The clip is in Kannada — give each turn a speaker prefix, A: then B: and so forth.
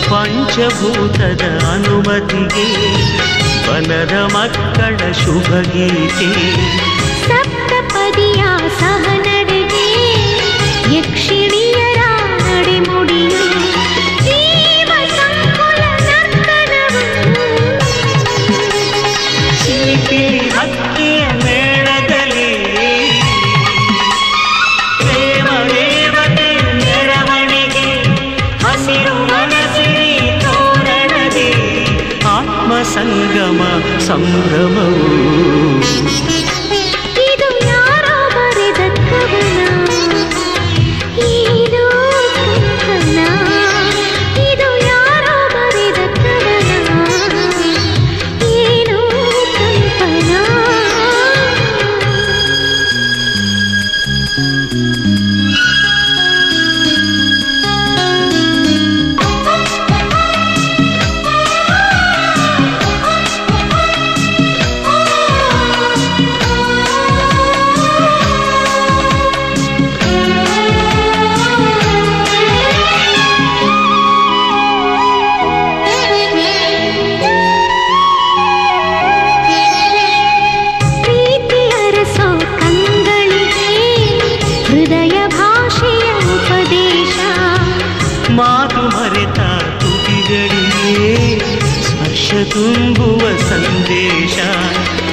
A: ಪಂಚಭೂತದ ಅನುಮತಿಗೆ ವನದ ಮಕ್ಕಳ ಶುಭ ಗೀತೆ
B: ಸಪ್ತಪದಿಯ ಸಹ ನಡೆಗೆ ಯಕ್ಷಿಣಿಯರ ನಡೆಮುಡಿಯೇ ಜೀವ ಸಂಕುಲ ನರ್ತನವು
A: ಚಿಲಿಪಿ ಹಕ್ಕಿಯ ಮೇಳದಲ್ಲಿ ಪ್ರೇಮ ದೇವತೆ ಮೆರವಣಿಗೆ ಹಸಿರು ಮನಸ್ಸಿನ ತೋರಣದಿ ಆತ್ಮ ಸಂಗಮ ಸಂಭ್ರಮವು
B: ಇದು ಯಾರೋ ಬರೆದ ಕವನ ಏನೋ ಕಂಪನ ಇದು ಯಾರೋ ಬರೆದ ಕವನ ಏನೋ ಕಂಪನ ಪ್ರೀತಿ ಅರಸೋ ಕಂಗಳಿಗೆ ಹೃದಯ ಭಾಷೆಯ ಉಪದೇಶ
A: ಮಾತು ಮರೆತ ತುಟಿಗಳಿಗೆ ಸ್ಪರ್ಶ ತುಂಬುವ ಸಂದೇಶ